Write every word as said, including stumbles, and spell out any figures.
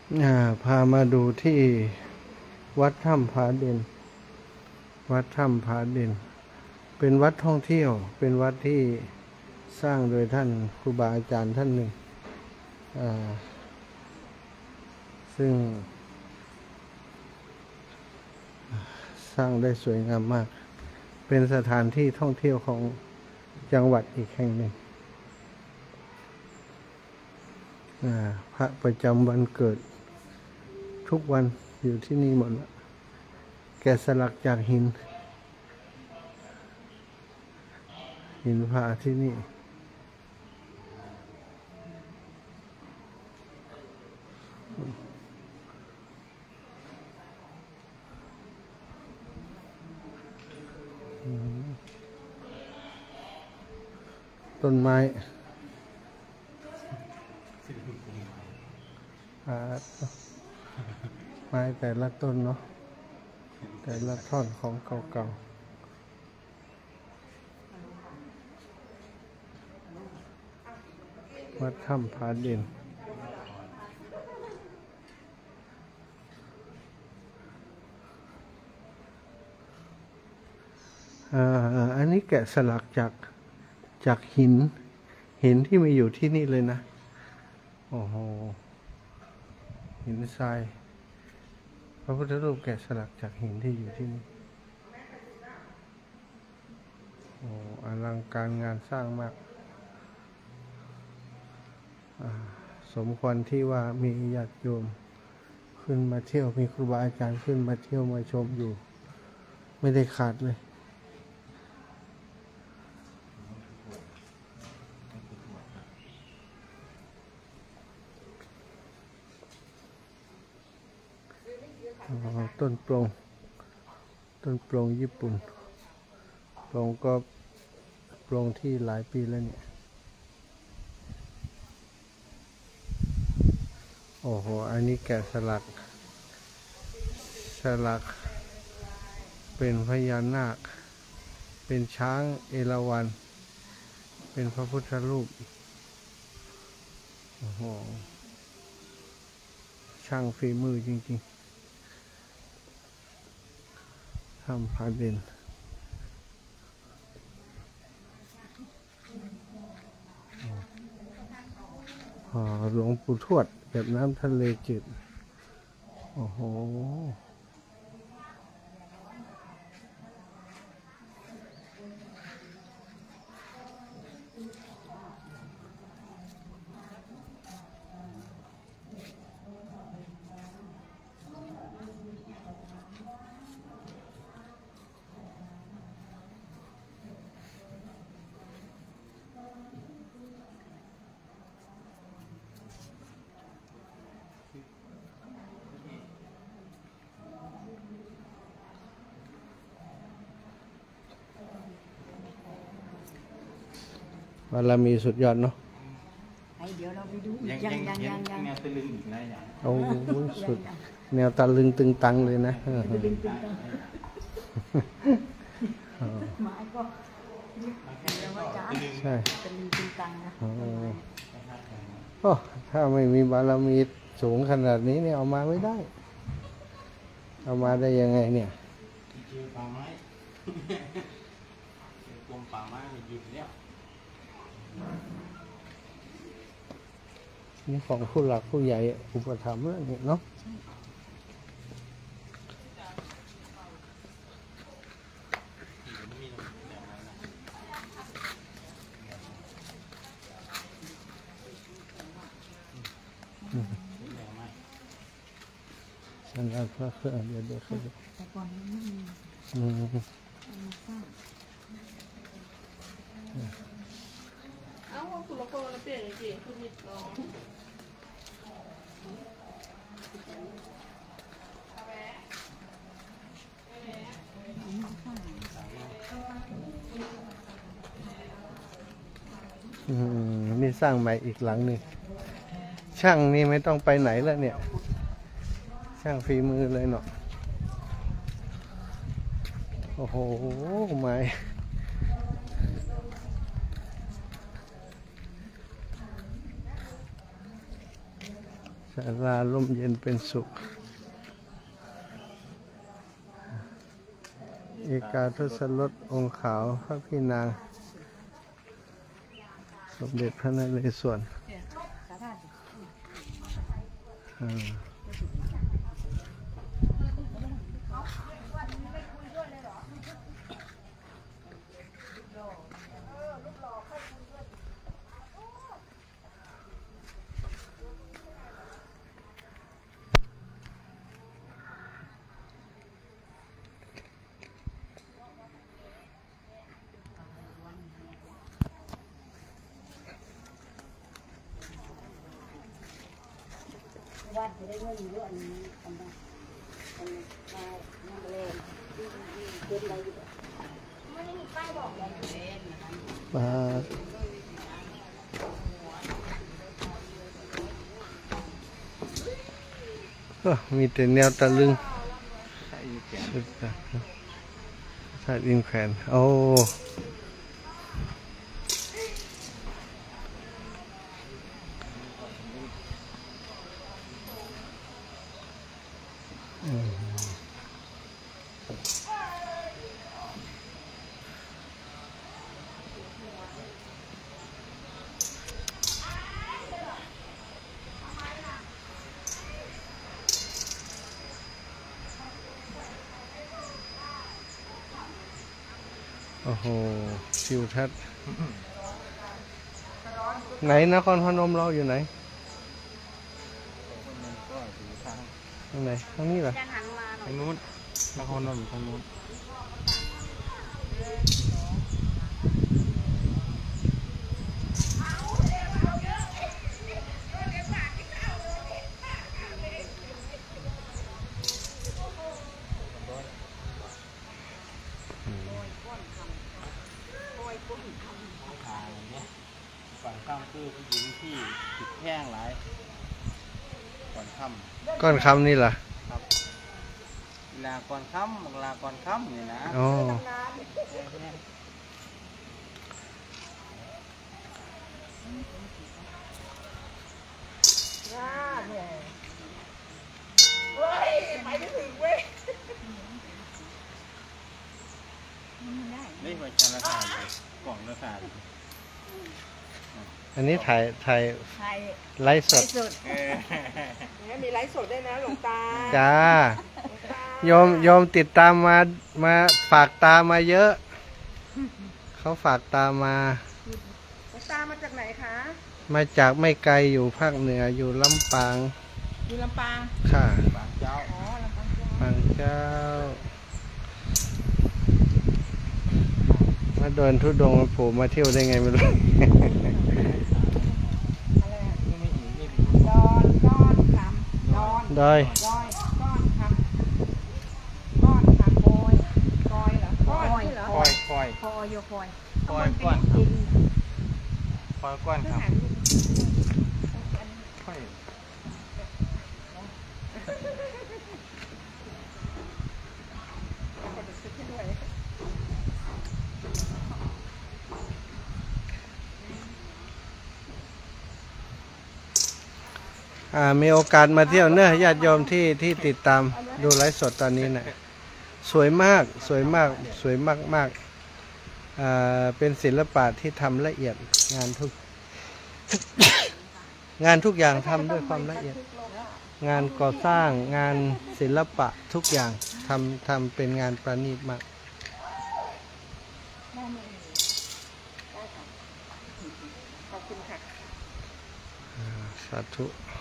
พามาดูที่วัดถ้ำผาเด่นวัดถ้ำผาเด่นเป็นวัดท่องเที่ยวเป็นวัดที่สร้างโดยท่านครูบาอาจารย์ท่านหนึ่งซึ่งสร้างได้สวยงามมากเป็นสถานที่ท่องเที่ยวของจังหวัดอีกแห่งหนึ่งพระประจำวันเกิดทุกวันอยู่ที่นี่หมดละแกะสลักจากหินหินพระที่นี่ต้นไม้ไม้แต่ละต้นเนาะแต่ละท่อนของเก่าๆวัดถ้ำผาเด่นอ่าอันนี้แกะสลักจากจากหินหินที่มีอยู่ที่นี่เลยนะโอ้โหหินทรายพระพุทธรูปแกะสลักจากหินที่อยู่ที่นี่โอ้อลังการงานสร้างมากสมควรที่ว่ามีญาติโยมขึ้นมาเที่ยวมีครูบาอาจารย์ขึ้นมาเที่ยวมาชมอยู่ไม่ได้ขาดเลยต้นโปร่งต้นโปร่งญี่ปุ่นโปร่งก็โปร่งที่หลายปีแล้วเนี่ยโอ้โหอันนี้แกะสลักสลักเป็นพญานาคเป็นช้างเอราวัณเป็นพระพุทธรูปโอ้โหช่างฝีมือจริงๆถ้ำผาเด่นหลวงปู่ทวดแบบน้ำทะเลจืดโอ้โหบารมีสุดยอดเนาะเดี๋ยวเราไปดูยังยังยังยังยังแนวตะลึงอีกนะอย่างโอ้สุดแนวตะลึงตึงตังเลยนะตะลึงตึงตังหมายก็ใช่ตะลึงตึงตังนะโอ้ถ้าไม่มีบารมีสูงขนาดนี้เนี่ยเอามาไม่ได้เอามาได้ยังไงเนี่ยเจอป่าไม้กรมป่าไม้หยุดแล้วนี่ของผู้หลักผู้ใหญ่อุปถัมภ์เนี่ยเนาะฉันเอาพระเครื่องเดี๋ยวเดี๋ยวเขาจะแต่ก่อนไม่มีอืมเอาคุณละคนละเปลี่ยนจริงคุณมิดลองอืมนี่สร้างใหม่อีกหลังหนึ่งช่างนี่ไม่ต้องไปไหนแล้วเนี่ยช่างฝีมือเลยเนาะโอ้โหไม้ สศาลาร่มเย็นเป็นสุขเอกาทศรสองค์ขาวพระพี่นางสมเด็จพระนเรศวรอ่าวัดจะได้เงินเยอะอันนี้อันนั้นอันนี้มาน้ำแรงเกินอะไรอยู่ไม่ได้มีป้ายบอกเลยเล่นนะคะปลาก็มีแต่แนวตะลึงสุดยอดถ้าดินแขวนโอ้โอ้โหทิวทัศน์ไหนนครพนมเราอยู่ไหนทางไหนทางนี้เหรอจะหันมาหน่อยทางนู้นนครนนท์ทางนู้นก่อนค่ำคือผู้หญิงที่ติดแห้งหลายก่อนค่ำก้อนคำนี่เหรอครับเวลาก่อนค่ำเวลาก่อนค่ำนี่นะอ๋อนี่ไปชนะสารเลยกล่องละสารอันนี้ถ่ายถ่ายไทยไลฟ์สดสุดเออมีไลฟ์สดได้นะหลวงตาจ้าโยมโยมติดตามมามาฝากตามาเยอะ เขาฝากตามาหลวงตามาจากไหนคะมาจากไม่ไกลอยู่ภาคเหนืออยู่ลำปางอยู่ลำปางค่ะบางเจ้าอ๋อลำปางบางเจ้า มาเดินทุดงค์มาโผล่มาเที่ยวได้ไงไม่รู้อะไรอ่ะนี่ไม่อีกนี่ดอนก้อนคำดอนดอยดอยก้อนคำก้อนคำโกยกอยเหรอก้อยนี่เหรอคอยคอยพอโยคอยคอยก้อนครับคอยก้อนครับคอยอ่ามีโอกาสมาเที่ยวเนอะญาติโยมที่ที่ติดตามดูไลฟ์สดตอนนี้นะสวยมากสวยมากสวยมากมากอ่าเป็นศิลปะที่ทำละเอียดงานทุก งานทุกอย่างทำด้วยความละเอียด งานก่อสร้างงานศิลปะทุกอย่างทำทำเป็นงานประณีตมากขอบคุณค่ะอ่าสาธุ